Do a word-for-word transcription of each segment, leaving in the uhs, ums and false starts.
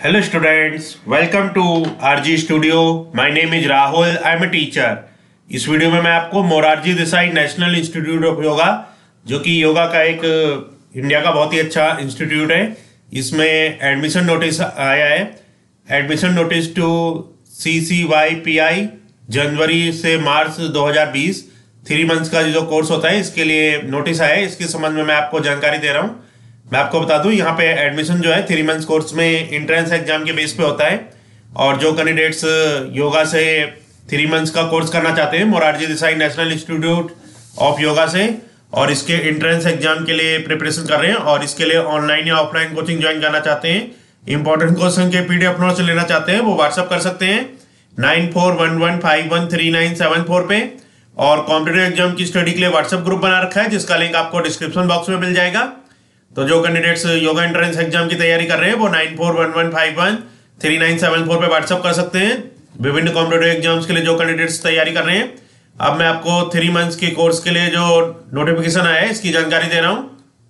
Hello students, welcome to R G Studio. My name is Rahul. I am a teacher. इस video में मैं आपको Morarji Desai national institute of yoga, जो कि योगा का एक इंडिया का बहुत ही अच्छा इंस्टीट्यूट है, इसमें एडमिशन नोटिस आया है। Admission notice to C C Y P I जनवरी से मार्च दो हज़ार बीस थ्री मंथ्स का जो कोर्स होता है, इसके लिए नोटिस आया है। इसके संबंध में मैं आपको जानकारी दे रहा हूँ। मैं आपको बता दूं, यहाँ पे एडमिशन जो है थ्री मंथ्स कोर्स में एंट्रेंस एग्जाम के बेस पे होता है, और जो कैंडिडेट्स योगा से थ्री मंथ्स का कोर्स करना चाहते हैं Morarji Desai national institute of yoga से, और इसके एंट्रेंस एग्जाम के लिए प्रिपरेशन कर रहे हैं, और इसके लिए ऑनलाइन या ऑफलाइन कोचिंग ज्वाइन करना चाहते हैं, इंपॉर्टेंट क्वेश्चन के पीडीएफ नोट्स लेना चाहते हैं, वो व्हाट्सअप कर सकते हैं nine four one one five one three nine seven four पे। और कॉम्पिटेटिव एग्जाम की स्टडी के लिए व्हाट्सएप ग्रुप बना रखा है, जिसका लिंक आपको डिस्क्रिप्शन बॉक्स में मिल जाएगा। तो जो कैंडिडेट्स योगा एंट्रेंस एग्जाम की तैयारी कर रहे हैं वो nine four one one five one three nine seven four पे व्हाट्सअप कर सकते हैं। विभिन्न कॉम्पिटेटिव एग्जाम्स के लिए जो कैंडिडेट्स तैयारी कर रहे हैं, अब मैं आपको थ्री मंथ्स के कोर्स के लिए जो नोटिफिकेशन आया है इसकी जानकारी दे रहा हूं।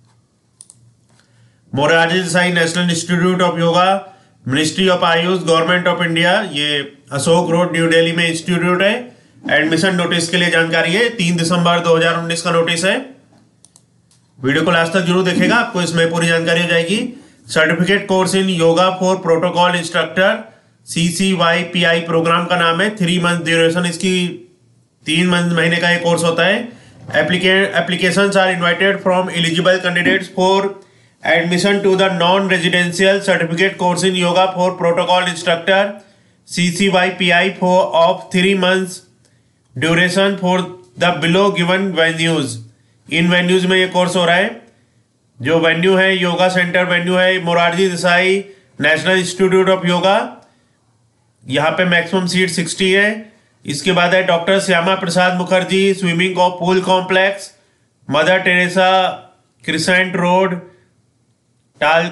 Morarji Desai national institute of yoga, ministry of AYUSH, government of India, ये अशोक रोड न्यू दिल्ली में इंस्टीट्यूट है। एडमिशन नोटिस के लिए जानकारी है, तीन दिसंबर दो हजार उन्नीस का नोटिस है। वीडियो को लास्ट तक जरूर देखेगा, आपको इसमें पूरी जानकारी हो जाएगी। Certificate course in yoga for protocol instructor C C Y P I program का नाम है। थ्री मंथ ड्यूरेशन, इसकी तीन मंथ महीने का ये कोर्स होता है। Applications are invited from eligible candidates for admission to the non residential certificate course in yoga for protocol instructor C C Y P I for of three months duration for the below given venues. इन venues में ये course हो रहा है। जो venue है, yoga center venue है Morarji Desai national institute of yoga. यहाँ पे मैक्सिमम सीट सिक्सटी है। इसके बाद है doctor Shyama Prasad Mukherjee swimming pool complex, mother Teresa crescent road, टाल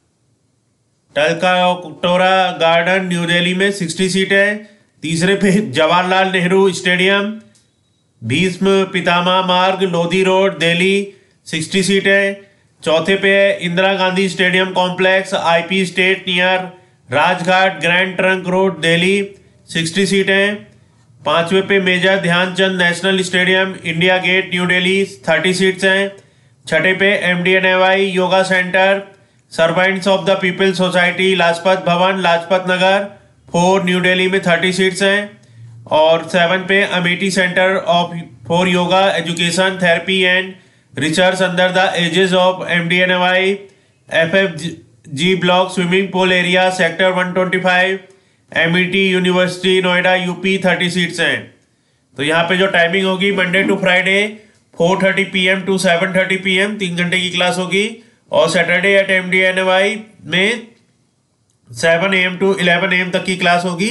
टलकाटोरा गार्डन न्यू दिल्ली में सिक्सटी सीट है। तीसरे पे Jawaharlal Nehru stadium, Bhishma Pitamah Marg, Lodhi road, Delhi, sixty seat है। चौथे पे है Indira Gandhi stadium complex, IP state near Rajghat, grand trunk road, Delhi, sixty seat है। पांचवे पे major Dhyanchand national stadium, India gate, new Delhi, thirty seats हैं। छठे पे MDNAY yoga center, servants of the people society, Lajpat Bhavan, Lajpat Nagar, four, new Delhi में थर्टी सीट्स हैं। और सेवन पे Amethi center of for yoga education therapy and research under the aegis of MDNY, F F G block swimming pool area, sector one twenty five, MET university Noida, UP, thirty seats हैं। तो यहाँ पे जो timing होगी Monday to Friday four thirty P M to seven thirty P M, तीन घंटे की class होगी। और सैटरडे एट एमडीएनवाई में seven A M to eleven A M तक की क्लास होगी।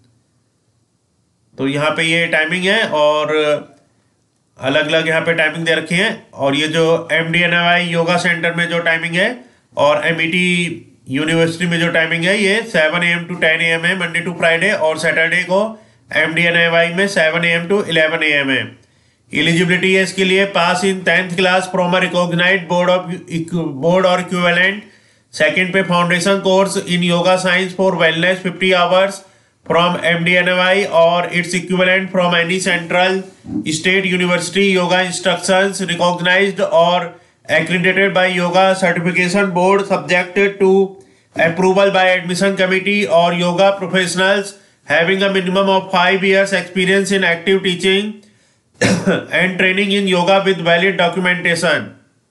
तो यहाँ पे ये टाइमिंग है, और अलग अलग यहाँ पे टाइमिंग दे रखी है। और ये जो एमडीएनवाई योगा सेंटर में जो टाइमिंग है और एमईटी यूनिवर्सिटी में जो टाइमिंग है, ये seven A M to ten A M है मंडे टू फ्राइडे, और सैटरडे को एमडीएनवाई में seven A M to eleven A M है। एलिजिबिलिटी है इसके लिए pass in tenth class from a recognised board of board और इक्विवेलेंट। सेकेंड पे foundation course in yoga science for wellness fifty hours from M D N Y or its equivalent from any central state university, yoga instructions recognized or accredited by yoga certification board, subjected to approval by admission committee, or yoga professionals having a minimum of five years experience in active teaching and training in yoga with valid documentation।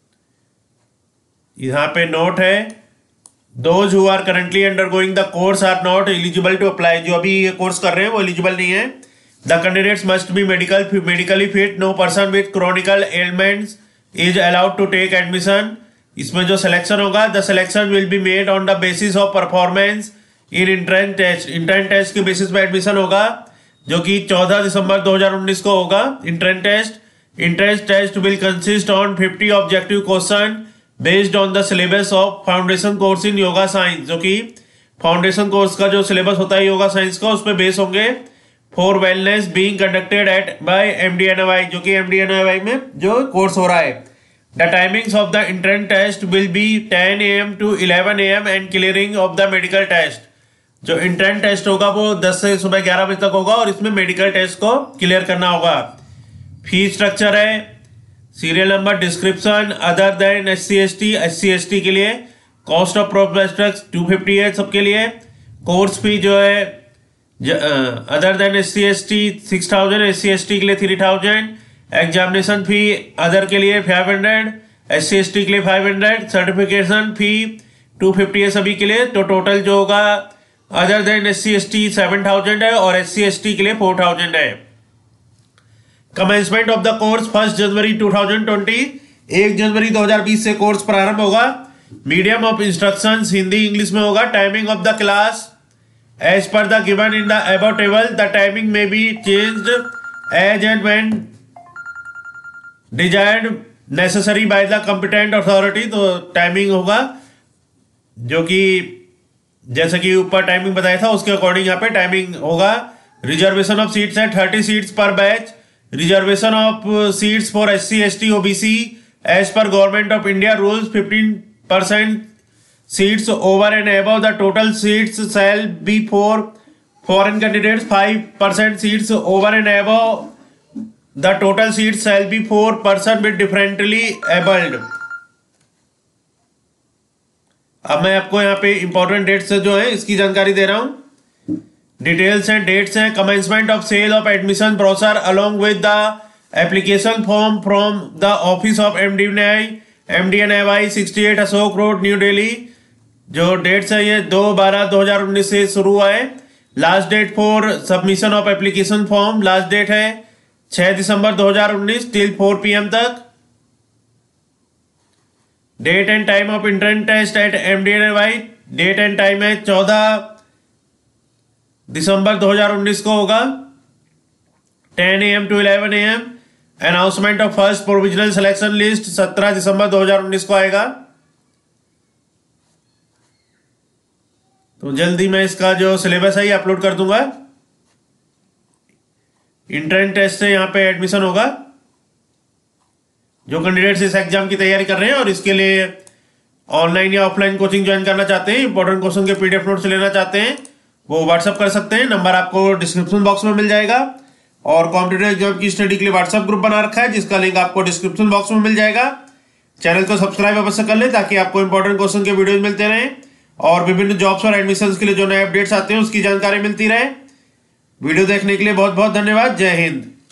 यहाँ पे note है, Those who are currently undergoing the course are not eligible to apply। जो अभी ये course कर रहे हैं वो एलिजिबल नहीं है। The candidates must be medical medically fit। No person with chronic ailments is allowed to take admission। इसमें जो सिलेक्शन होगा, the selection will be made on the basis of performance in entrance test। entrance test के basis पे admission होगा, जो कि चौदह दिसंबर दो हज़ार उन्नीस को होगा। entrance test entrance test will consist on fifty objective question based on the syllabus of foundation course in yoga science. जो कि फाउंडेशन कोर्स का जो सिलेबस होता है योगा साइंस का, उस पर बेस होंगे। For wellness being conducted at by MDNY, जो कि एमडीएनवाई में जो कोर्स हो रहा है। The timings of the entrance test will be ten A M to eleven A M and clearing of the medical test. जो entrance test होगा वो दस से सुबह ग्यारह बजे तक होगा और इसमें मेडिकल टेस्ट को क्लियर करना होगा। फी स्ट्रक्चर है, serial number, description, other than S C S T, S C S T के लिए cost of prospectus two fifty है सबके लिए। कोर्स फी जो है other than S C S T six thousand, S C S T के लिए three thousand. Examination fee other के लिए five hundred, S C S T के लिए five hundred. Certification fee two fifty है सभी के लिए। तो टोटल जो होगा other than S C S T seven thousand है और एस सी एस टी के लिए फोर थाउजेंड है। Commencement of the course first January two thousand twenty, एक जनवरी दो हजार बीस से कोर्स प्रारंभ होगा। Medium of instructions Hindi English में होगा। Timing of the class as per the given in the above table, the timing may be changed as and when desired necessary by the competent authority. तो timing होगा जो कि जैसे कि ऊपर timing बताया था उसके अकॉर्डिंग यहाँ पे टाइमिंग होगा। रिजर्वेशन ऑफ सीट्स है thirty seats per batch. Reservation of seats for S C S T O B C as per government of India rules fifteen percent seats over and above the total seats shall be for foreign candidates. Five percent seats over and above the total seats shall be for person with differently abled. अब मैं आपको यहाँ पे important dates जो है इसकी जानकारी दे रहा हूं। डिटेल्स हैं, डेट्स हैं। Commencement of sale of admission brochure along with the application form from the office of M D N I M D N A Y sixty eight Ashok road new Delhi. जो डेट्स है ये दो बारह दो हजार उन्नीस से शुरू हुआ है। Last date for submission of application form last date है छह दिसंबर दो हजार उन्नीस टिल फोर पी एम तक। Date and time of entrance test at M D N A Y, date and time है चौदह दिसंबर दो हजार उन्नीस को होगा ten A M to eleven A M. Announcement of first provisional selection list सत्रह दिसंबर दो हजार उन्नीस को आएगा। तो जल्दी मैं इसका जो सिलेबस है ये अपलोड कर दूंगा। इंट्रेंस टेस्ट से यहाँ पे एडमिशन होगा। जो कैंडिडेट्स इस एग्जाम की तैयारी कर रहे हैं और इसके लिए ऑनलाइन या ऑफलाइन कोचिंग ज्वाइन करना चाहते हैं, इंपॉर्टेंट क्वेश्चन के पीडीएफ नोट्स लेना चाहते हैं, वो व्हाट्सअप कर सकते हैं। नंबर आपको डिस्क्रिप्शन बॉक्स में मिल जाएगा। और कॉम्पिटिटिव एग्जाम की स्टडी के लिए व्हाट्सएप ग्रुप बना रखा है जिसका लिंक आपको डिस्क्रिप्शन बॉक्स में मिल जाएगा। चैनल को सब्सक्राइब अवश्य कर ले ताकि आपको इंपॉर्टेंट क्वेश्चन के वीडियोज मिलते रहें और विभिन्न जॉब्स और एडमिशन के लिए जो नए अपडेट्स आते हैं उसकी जानकारी मिलती रहे। वीडियो देखने के लिए बहुत बहुत धन्यवाद। जय हिंद।